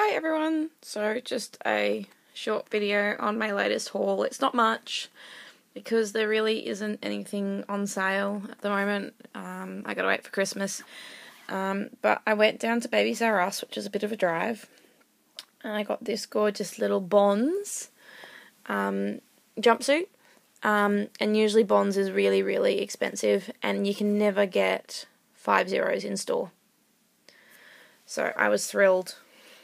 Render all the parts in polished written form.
Hi everyone, so just a short video on my latest haul. It's not much because there really isn't anything on sale at the moment. I gotta wait for Christmas. But I went down to Babies R Us, which is a bit of a drive, and I got this gorgeous little Bonds jumpsuit. And usually Bonds is really, really expensive and you can never get 5 zeros in store. So I was thrilled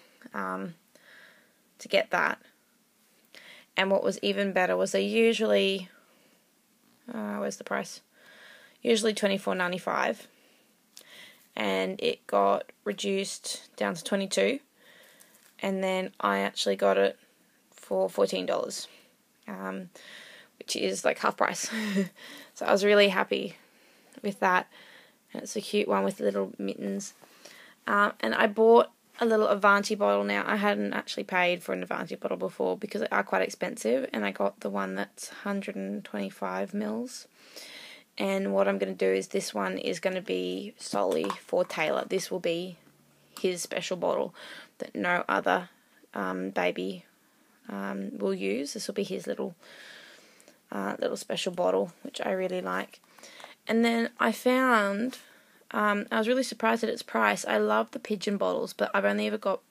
to get that. And what was even better was they usually, where's the price? Usually $24.95, and it got reduced down to $22, and then I actually got it for $14, which is like half price. So I was really happy with that. And it's a cute one with little mittens. And I bought a little Avanti bottle now. I hadn't actually paid for an Avanti bottle before because they are quite expensive, and I got the one that's 125 mils. And what I'm going to do is this one is going to be solely for Taylor. This will be his special bottle that no other baby will use. This will be his little special bottle, which I really like. And then I found, I was really surprised at its price. I love the pigeon bottles, but I've only ever got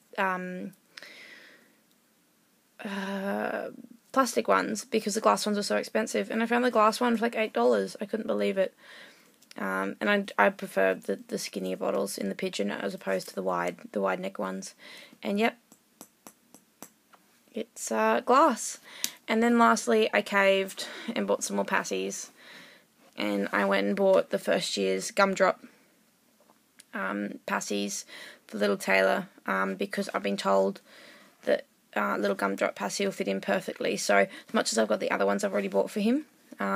plastic ones because the glass ones are so expensive. And I found the glass one for like $8. I couldn't believe it. And I prefer the skinnier bottles in the pigeon as opposed to the wide neck ones. And yep, it's glass. And then lastly, I caved and bought some more passies. And I went and bought the first year's gumdrop passies for little Taylor because I've been told that little gumdrop passy will fit in perfectly. So as much as I've got the other ones I've already bought for him,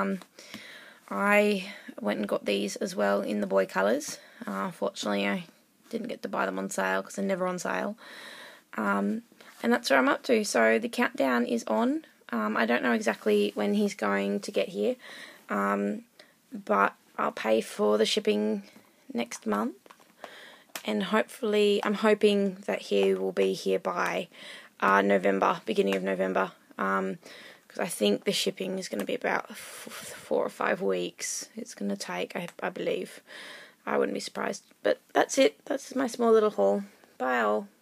I went and got these as well in the boy colours. Fortunately, I didn't get to buy them on sale because they're never on sale. And that's where I'm up to. So the countdown is on. I don't know exactly when he's going to get here, but I'll pay for the shipping next month. And hopefully, I'm hoping that he will be here by November, beginning of November, because I think the shipping is going to be about 4 or 5 weeks. It's going to take, I believe. I wouldn't be surprised. But that's it. That's my small little haul. Bye all.